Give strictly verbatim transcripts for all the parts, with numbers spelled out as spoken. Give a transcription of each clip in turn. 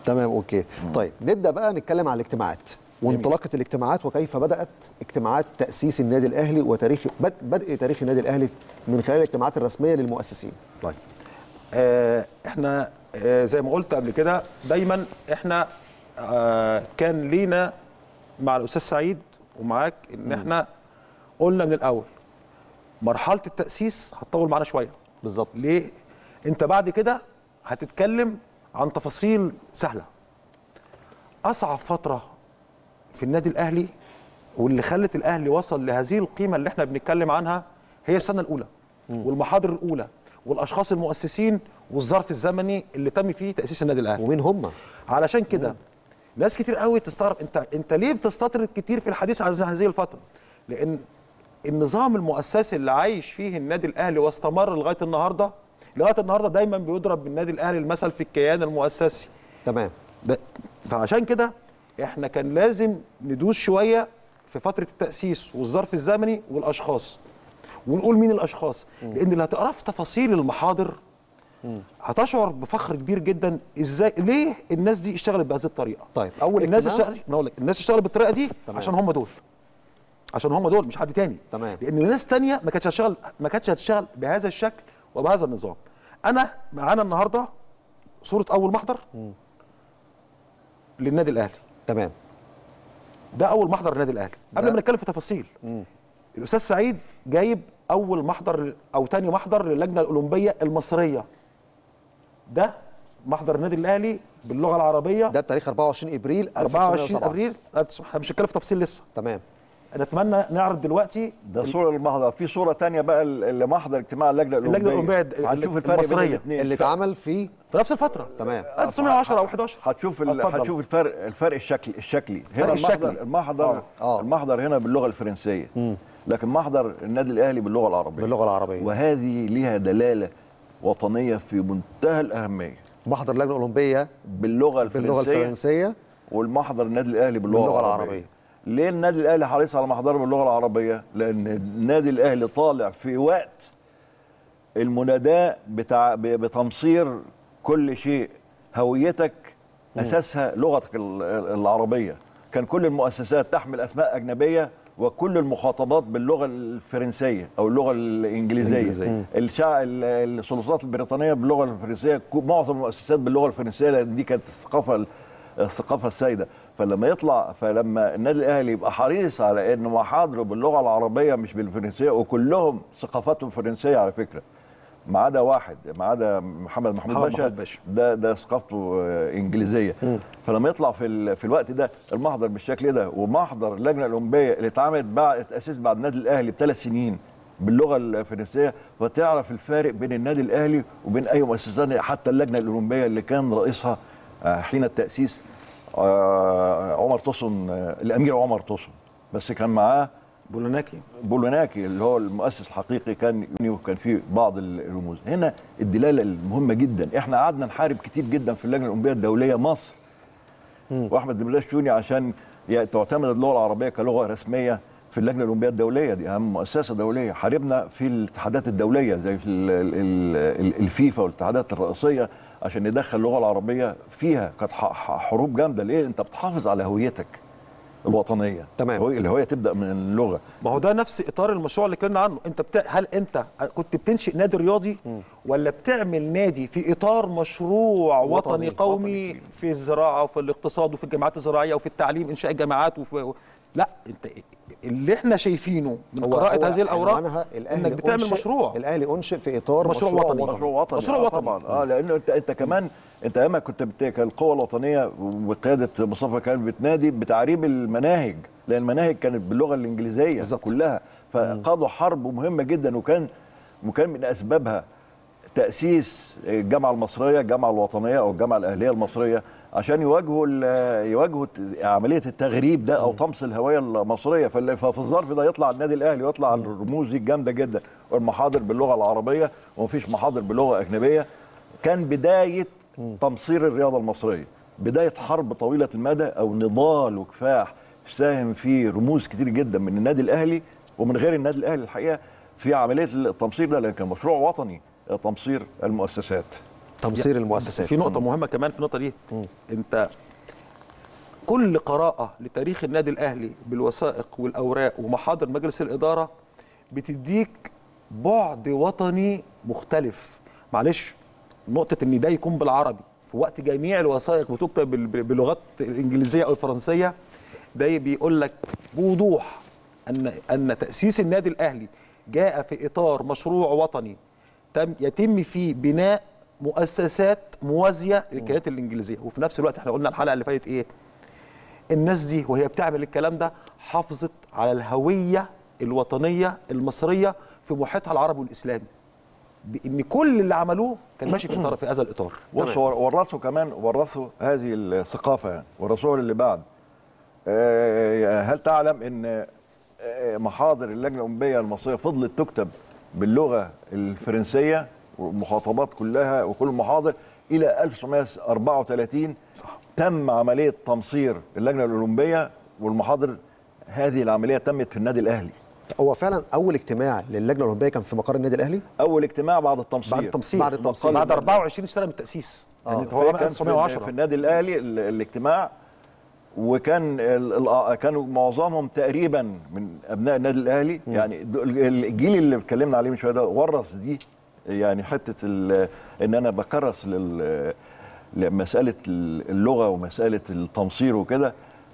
تمام اوكي. مم. طيب نبدا بقى نتكلم عن الاجتماعات وانطلاقه الاجتماعات وكيف بدات اجتماعات تاسيس النادي الاهلي وتاريخ بدء تاريخ النادي الاهلي من خلال الاجتماعات الرسميه للمؤسسين. طيب آه احنا آه زي ما قلت قبل كده دايما احنا آه كان لينا مع الاستاذ سعيد ومعاك ان احنا قلنا من الاول مرحله التاسيس هتطول معانا شويه. بالظبط. ليه؟ انت بعد كده هتتكلم عن تفاصيل سهله. اصعب فتره في النادي الاهلي واللي خلت الاهلي وصل لهذه القيمه اللي احنا بنتكلم عنها هي السنه الاولى م. والمحاضر الاولى والاشخاص المؤسسين والظرف الزمني اللي تم فيه تاسيس النادي الاهلي. ومين هم؟ علشان كده ناس كتير قوي تستغرب انت انت ليه بتستطرد كتير في الحديث عن هذه الفتره؟ لان النظام المؤسسي اللي عايش فيه النادي الاهلي واستمر لغايه النهارده لغايه النهارده دايما بيضرب بالنادي الاهلي المثل في الكيان المؤسسي. تمام. ده فعشان كده احنا كان لازم ندوس شويه في فتره التاسيس والظرف الزمني والاشخاص. ونقول مين الاشخاص؟ م. لان اللي هتقرا في تفاصيل المحاضر م. هتشعر بفخر كبير جدا ازاي ليه الناس دي اشتغلت بهذه الطريقه. طيب اول الناس اشتغلت اقول لك الناس اشتغلت بالطريقه دي تمام. عشان هم دول. عشان هم دول مش حد تاني. تمام. لان ناس تانيه ما كانتش هتشتغل ما كانتش هتشتغل بهذا الشكل وبهذا النظام. انا معانا النهارده صوره اول محضر م. للنادي الاهلي. تمام. ده اول محضر للنادي الاهلي. قبل ما نتكلم في تفاصيل م. الاستاذ سعيد جايب اول محضر او ثاني محضر للجنه الاولمبيه المصريه. ده محضر النادي الاهلي باللغه العربيه. ده بتاريخ أربعة وعشرين ابريل أربعة وعشرين ابريل. احنا مش هنتكلم في تفاصيل لسه. تمام. نتمنى نعرض دلوقتي ده صوره للمحضر. في صوره ثانيه بقى لمحضر اجتماع اللجنه الاولمبيه. اللجنه الاولمبيه هنشوف الفرق بين الاثنين اللي اتعمل في في نفس الفتره. تمام. ألف وتسعمية وعشرة او احداشر. هتشوف هتشوف الفرق الفرق الشكلي الشكلي هنا الشكلي. المحضر المحضر آه. المحضر هنا باللغه الفرنسيه. م. لكن محضر النادي الاهلي باللغه العربيه. باللغه العربيه. وهذه ليها دلاله وطنيه في منتهى الاهميه. محضر اللجنه الاولمبيه باللغه الفرنسيه باللغه الفرنسيه والمحضر النادي الاهلي باللغه, باللغة العربيه. العربيه. ليه النادي الاهلي حريص على محضره باللغه العربيه؟ لان النادي الاهلي طالع في وقت المناداه بتاع بتمصير كل شيء. هويتك اساسها لغتك العربيه. كان كل المؤسسات تحمل اسماء اجنبيه وكل المخاطبات باللغه الفرنسيه او اللغه الانجليزيه. الشع... السلطات البريطانيه باللغه الفرنسيه. معظم المؤسسات باللغه الفرنسيه لان دي كانت الثقافه الثقافه السائده. فلما يطلع فلما النادي الاهلي يبقى حريص على ان محاضره باللغه العربيه مش بالفرنسيه وكلهم ثقافتهم فرنسيه على فكره ما عدا واحد ما عدا محمد محمود باشا, باشا ده ده ثقافته انجليزيه. م. فلما يطلع في في الوقت ده المحضر بالشكل ده ومحضر اللجنه الاولمبيه اللي اتعملت بعد تاسيس بعد النادي الاهلي بثلاث سنين باللغه الفرنسيه فتعرف الفارق بين النادي الاهلي وبين اي مؤسسه حتى اللجنه الاولمبيه اللي كان رئيسها حين التاسيس عمر توسن الامير عمر توسن بس كان معاه بولوناكي بولوناكي اللي هو المؤسس الحقيقي كان وكان فيه بعض الرموز. هنا الدلاله المهمه جدا. احنا قعدنا نحارب كتير جدا في اللجنه الاولمبيه الدوليه مصر م. واحمد دبلاش شوني عشان تعتمد اللغه العربيه كلغه رسميه في اللجنه الاولمبيه الدوليه. دي اهم مؤسسه دوليه. حاربنا في الاتحادات الدوليه زي في الفيفا والاتحادات الرئيسيه عشان ندخل اللغه العربيه فيها. كانت حروب جامده. ليه؟ انت بتحافظ على هويتك الوطنيه. تمام. الهويه تبدا من اللغه. ما هو ده نفس اطار المشروع اللي اتكلمنا عنه. انت بتاع هل انت كنت بتنشئ نادي رياضي م. ولا بتعمل نادي في اطار مشروع وطني, وطني قومي وطني. في الزراعه وفي الاقتصاد وفي الجامعات الزراعيه وفي التعليم انشاء الجامعات وفي لا انت اللي احنا شايفينه من قراءه هذه الاوراق انك بتعمل مشروع. الاهلي انشئ في اطار مشروع, مشروع وطني. مشروع وطني مشروع وطني طبعا. اه لانه انت انت كمان انت ايام كنت بتك القوى الوطنيه بقياده مصطفى كانت بتنادي بتعريب المناهج لان المناهج كانت باللغه الانجليزيه بالزبط. كلها. فقادوا حرب مهمه جدا وكان وكان من اسبابها تاسيس الجامعه المصريه الجامعه الوطنيه او الجامعه الاهليه المصريه عشان يواجهوا يواجهوا عمليه التغريب ده او طمس الهويه المصريه. ففي الظرف ده يطلع النادي الاهلي ويطلع الرموز دي الجامده جدا والمحاضر باللغه العربيه ومفيش محاضر باللغه اجنبيه. كان بدايه تمصير الرياضه المصريه. بدايه حرب طويله المدى او نضال وكفاح ساهم فيه رموز كتير جدا من النادي الاهلي ومن غير النادي الاهلي الحقيقه في عمليه التمصير ده لان كان مشروع وطني تمصير المؤسسات. تمصير المؤسسات. في نقطه مهمه كمان في النقطه دي. م. انت كل قراءه لتاريخ النادي الاهلي بالوثائق والاوراق ومحاضر مجلس الاداره بتديك بعد وطني مختلف. معلش، نقطه ان ده يكون بالعربي في وقت جميع الوثائق بتكتب باللغات الانجليزيه او الفرنسيه، ده بيقول لك بوضوح ان ان تاسيس النادي الاهلي جاء في اطار مشروع وطني تم يتم فيه بناء مؤسسات موازيه للكيانات الانجليزيه. وفي نفس الوقت احنا قلنا الحلقه اللي فاتت ايه؟ الناس دي وهي بتعمل الكلام ده حافظت على الهويه الوطنيه المصريه في محيطها العربي والاسلامي، بان كل اللي عملوه كان ماشي في اطار في هذا الاطار. بص، ورثوا كمان ورثوا هذه الثقافه يعني ورثوها للي بعد. هل تعلم ان محاضر اللجنه الاولمبيه المصريه فضلت تكتب باللغه الفرنسيه والمخاطبات كلها وكل المحاضر الى ألف وتسعمائة وأربعة وثلاثين؟ صح. تم عمليه تمصير اللجنه الاولمبيه والمحاضر، هذه العمليه تمت في النادي الاهلي. هو فعلا اول اجتماع للجنه الاولمبيه كان في مقر النادي الاهلي؟ اول اجتماع بعد التمصير. بعد التمصير بعد التمصير بعد أربعة وعشرين سنه من التاسيس. آه. يعني هو ألف وتسعمائة وعشرة في النادي الاهلي الاجتماع، وكان كانوا معظمهم تقريبا من ابناء النادي الاهلي. م. يعني الجيل اللي اتكلمنا عليه من شويه ده ورث دي، يعني حته ان انا بكرس لمساله اللغه ومساله التمصير وكده.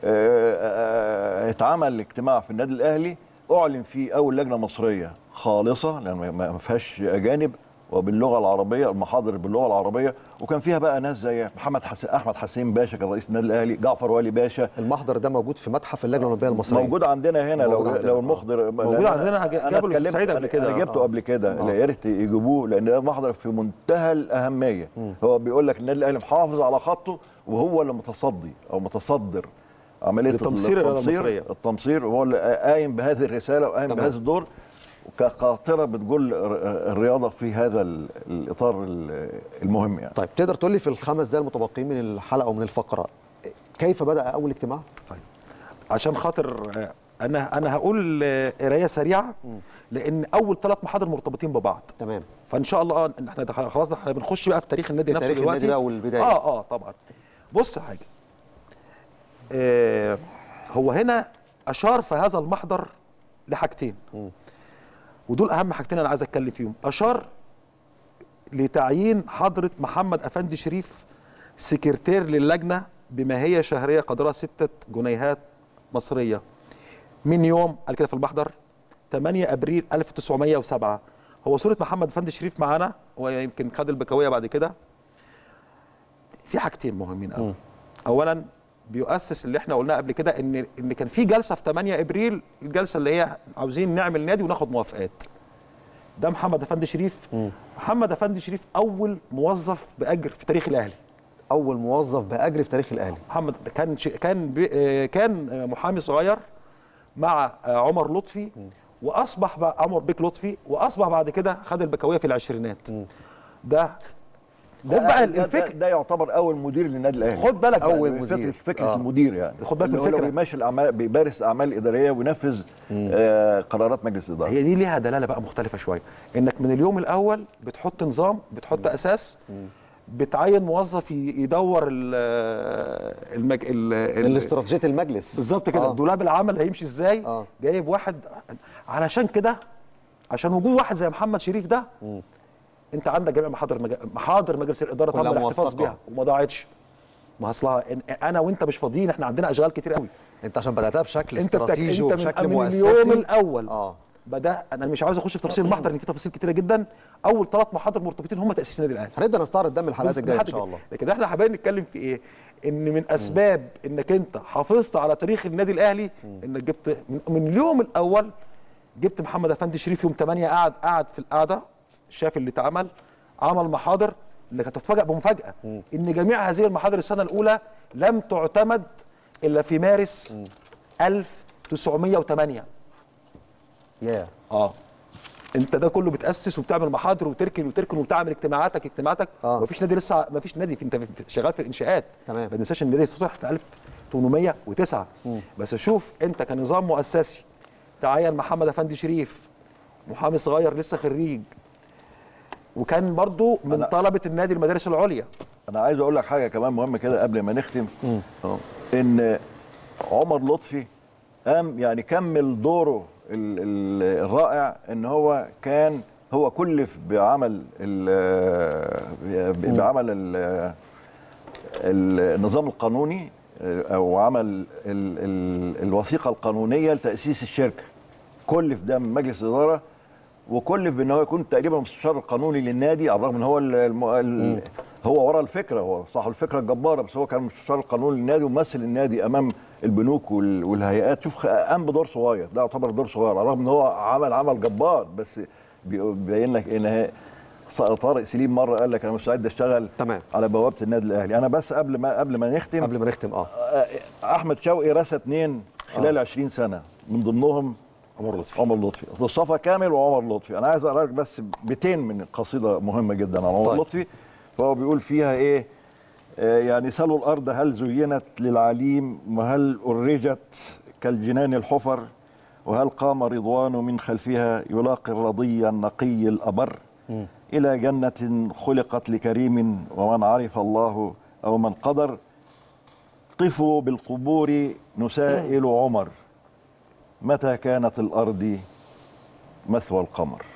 اتعمل اجتماع في النادي الاهلي اعلن فيه اول لجنه مصريه خالصه لان ما فيهاش اجانب وباللغه العربيه، المحاضر باللغه العربيه، وكان فيها بقى ناس زي محمد حسين احمد حسين باشا كان رئيس النادي الاهلي، جعفر والي باشا. المحضر ده موجود في متحف اللجنه الاولمبيه المصريه، موجود عندنا هنا. لو عندنا. لو المحضر موجود عندنا، جابوا السعيد قبل كده. انا جبته قبل كده، يا ريت يجيبوه لان ده محضر في منتهى الاهميه. م. هو بيقول لك النادي الاهلي محافظ على خطه وهو اللي متصدي او متصدر عمليه التمصير التمصير التمصير وهو اللي قايم بهذه الرساله وقايم بهذا الدور كقاطره بتقول الرياضه في هذا الاطار المهم يعني. طيب تقدر تقول لي في الخمس دقائق المتبقين من الحلقه ومن الفقره كيف بدا اول اجتماع؟ طيب عشان خاطر انا انا هقول قرايه سريعه لان اول ثلاث محاضر مرتبطين ببعض. تمام. فان شاء الله احنا خلاص احنا بنخش بقى في تاريخ النادي نفسه دلوقتي. تاريخ النادي والبدايه. اه اه طبعا. بص حاجه، آه هو هنا اشار في هذا المحضر لحاجتين، م. ودول اهم حاجتين انا عايز اتكلم فيهم. اشار لتعيين حضره محمد افندي شريف سكرتير للجنه بماهيه شهريه قدرها ستة جنيهات مصريه من يوم، قال كده في المحضر، ثمانية ابريل ألف وتسعمائة وسبعة. هو صوره محمد افندي شريف معانا، ويمكن خد البكويه بعد كده. في حاجتين مهمين قوي. اولا بيؤسس اللي احنا قلناه قبل كده ان ان كان في جلسه في ثمانية ابريل، الجلسه اللي هي عاوزين نعمل نادي وناخد موافقات. ده محمد افندي شريف. م. محمد افندي شريف اول موظف باجر في تاريخ الاهلي. اول موظف باجر في تاريخ الاهلي. محمد كان كان كان محامي صغير مع عمر لطفي، م. واصبح بقى عمر بيك لطفي، واصبح بعد كده خد البكويه في العشرينات. م. ده خد بقى الفكر ده, ده يعتبر اول مدير للنادي الاهلي. خد بالك اول مدير، فكره آه. المدير يعني. خد بالك من الفكره، اللي بيمشي الاعمال، بيمارس اعمال اداريه وينفذ آه قرارات مجلس الاداره. هي دي ليها دلاله بقى مختلفه شويه، انك من اليوم الاول بتحط نظام، بتحط م. اساس، م. بتعين موظف يدور ال المج... ال الاستراتيجيه المجلس بالظبط كده. آه. دولاب العمل هيمشي ازاي. آه. جايب واحد علشان كده، عشان وجود واحد زي محمد شريف ده، م. انت عندك جميع محاضر مج... محاضر مجلس الاداره تم الاحتفاظ بيها وما ضاعتش. ما اصلها انا وانت مش فاضيين، احنا عندنا اشغال كتير قوي. انت عشان بداتها بشكل انت استراتيجي انت وبشكل من مؤسسي من اليوم الاول. اه بدا انا مش عاوز اخش في تفاصيل المحضر لان في تفاصيل كتيره جدا. اول ثلاث محاضر مرتبطين هم تاسيس النادي الاهلي. هنبدا نستعرض ده من الحلقات الجايه ان شاء الله. لكن احنا حابين نتكلم في ايه؟ ان من اسباب م. انك انت حافظت على تاريخ النادي الاهلي م. انك جبت من, من اليوم الاول جبت محمد افندي شريف يوم ثمانية، قعد قعد في القعده، شاف اللي اتعمل، عمل محاضر اللي كانت تتفاجئ بمفاجاه م. ان جميع هذه المحاضر السنه الاولى لم تعتمد الا في مارس م. ألف وتسعمائة وثمانية. ياه yeah. اه انت ده كله بتاسس وبتعمل محاضر وتركن وتركن وبتعمل اجتماعاتك اجتماعاتك آه. مفيش نادي لسه، مفيش نادي، انت شغال في الانشاءات. تمام. ما تنساش ان النادي فتح في ألف وثمانمائة وتسعة. م. بس شوف انت كنظام مؤسسي تعين محمد افندي شريف، محامي صغير لسه خريج، وكان برضو من طلبه النادي المدارس العليا. انا عايز اقول لك حاجه كمان مهمه كده قبل ما نختم، ان عمر لطفي قام يعني كمل دوره الرائع، ان هو كان هو كلف بعمل بعمل النظام القانوني او عمل ال ال الوثيقه القانونيه لتاسيس الشركه. كلف ده من مجلس الاداره، وكلف بان هو يكون تقريبا المستشار القانوني للنادي، على الرغم ان هو ال هو ورا الفكره، هو صاحب الفكره الجباره، بس هو كان المستشار القانوني للنادي وممثل النادي امام البنوك والهيئات. شوف قام بدور صغير، ده يعتبر دور صغير على الرغم ان هو عمل عمل جبار، بس بيبين لك ان طارق سليم مره قال لك انا مستعد اشتغل تمام على بوابه النادي الاهلي. انا بس قبل ما قبل ما نختم قبل ما نختم اه احمد شوقي رسى اثنين خلال آه. عشرين سنه، من ضمنهم عمر لطفي عمر لطفي مصطفى كامل وعمر لطفي. انا عايز اقرا لك بس بيتين من قصيده مهمه جدا عن عمر طيب. لطفي. فهو بيقول فيها ايه؟ آه يعني سلوا الارض هل زينت للعليم، وهل أرجت كالجنان الحفر، وهل قام رضوان من خلفها يلاقي الرضي النقي الأبر، م. إلى جنة خلقت لكريم ومن عرف الله أو من قدر، قفوا بالقبور نسائل عمر، متى كانت الأرض مثوى القمر.